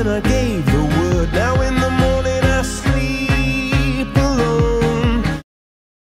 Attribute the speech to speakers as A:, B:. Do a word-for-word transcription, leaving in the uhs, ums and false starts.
A: when I gave the word. Now in the morning